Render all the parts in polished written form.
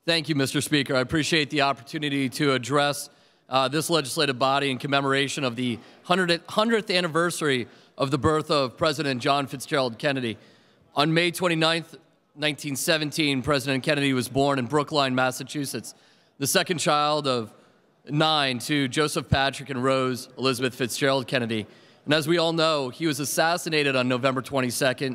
Thank you, Mr. Speaker. I appreciate the opportunity to address this legislative body in commemoration of the 100th anniversary of the birth of President John Fitzgerald Kennedy. On May 29th, 1917, President Kennedy was born in Brookline, Massachusetts, the second child of 9 to Joseph Patrick and Rose Elizabeth Fitzgerald Kennedy. And as we all know, he was assassinated on November 22nd,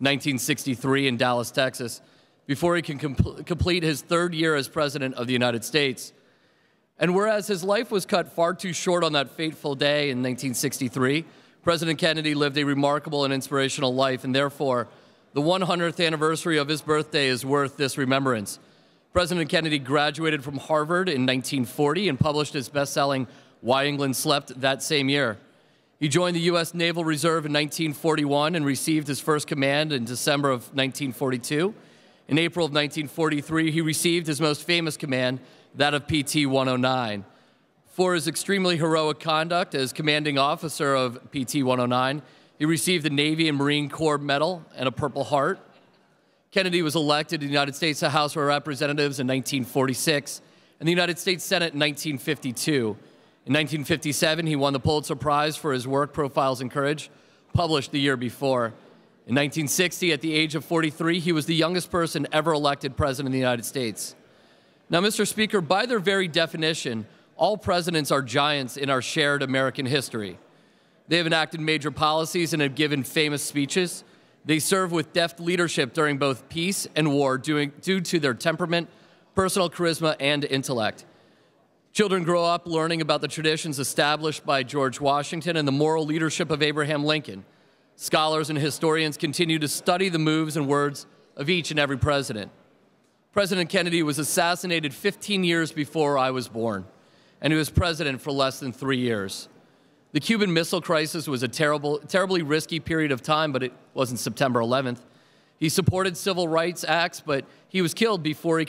1963 in Dallas, Texas, before he can complete his third year as President of the United States. And whereas his life was cut far too short on that fateful day in 1963, President Kennedy lived a remarkable and inspirational life, and therefore, the 100th anniversary of his birthday is worth this remembrance. President Kennedy graduated from Harvard in 1940 and published his best-selling Why England Slept that same year. He joined the U.S. Naval Reserve in 1941 and received his first command in December of 1942. In April of 1943, he received his most famous command, that of PT 109. For his extremely heroic conduct as commanding officer of PT 109, he received the Navy and Marine Corps Medal and a Purple Heart. Kennedy was elected to the United States House of Representatives in 1946 and the United States Senate in 1952. In 1957, he won the Pulitzer Prize for his work, Profiles in Courage, published the year before. In 1960, at the age of 43, he was the youngest person ever elected president of the United States. Now, Mr. Speaker, by their very definition, all presidents are giants in our shared American history. They have enacted major policies and have given famous speeches. They serve with deft leadership during both peace and war due to their temperament, personal charisma, and intellect. Children grow up learning about the traditions established by George Washington and the moral leadership of Abraham Lincoln. Scholars and historians continue to study the moves and words of each and every president. President Kennedy was assassinated 15 years before I was born, and he was president for less than 3 years. The Cuban Missile Crisis was a terribly risky period of time, but it wasn't September 11th. He supported civil rights acts, but he was killed before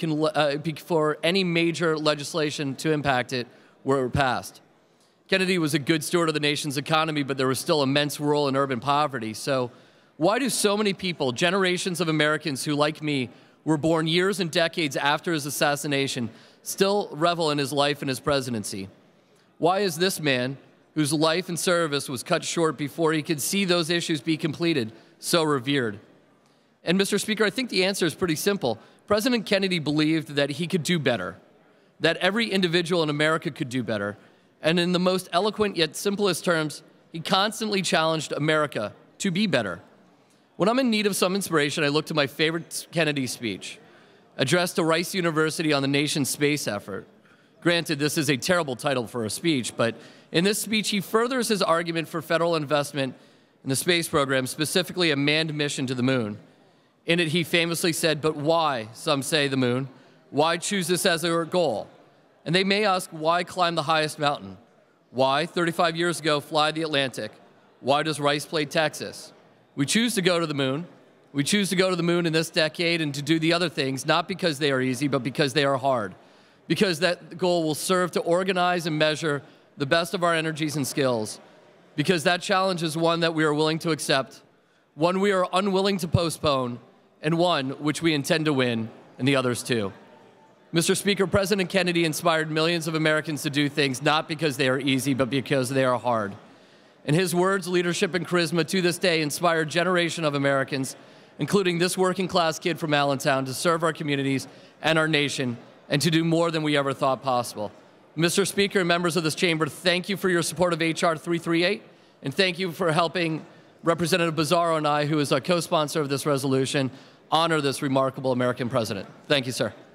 any major legislation to impact it were passed. Kennedy was a good steward of the nation's economy, but there was still immense rural and urban poverty. So why do so many people, generations of Americans who, like me, were born years and decades after his assassination, still revel in his life and his presidency? Why is this man, whose life and service was cut short before he could see those issues be completed, so revered? And Mr. Speaker, I think the answer is pretty simple. President Kennedy believed that he could do better, that every individual in America could do better. And in the most eloquent yet simplest terms, he constantly challenged America to be better. When I'm in need of some inspiration, I look to my favorite Kennedy speech, addressed to Rice University on the nation's space effort. Granted, this is a terrible title for a speech, but in this speech, he furthers his argument for federal investment in the space program, specifically a manned mission to the moon. In it, he famously said, "But why, some say, the moon? Why choose this as our goal?" And they may ask, why climb the highest mountain? Why, 35 years ago, fly the Atlantic? Why does Rice play Texas? We choose to go to the moon. We choose to go to the moon in this decade and to do the other things, not because they are easy, but because they are hard. Because that goal will serve to organize and measure the best of our energies and skills. Because that challenge is one that we are willing to accept, one we are unwilling to postpone, and one which we intend to win, and the others too. Mr. Speaker, President Kennedy inspired millions of Americans to do things not because they are easy, but because they are hard. And his words, leadership, and charisma to this day inspire a generation of Americans, including this working-class kid from Allentown, to serve our communities and our nation, and to do more than we ever thought possible. Mr. Speaker and members of this chamber, thank you for your support of H.R. 338, and thank you for helping Representative Bizzarro and I, who is a co-sponsor of this resolution, honor this remarkable American president. Thank you, sir.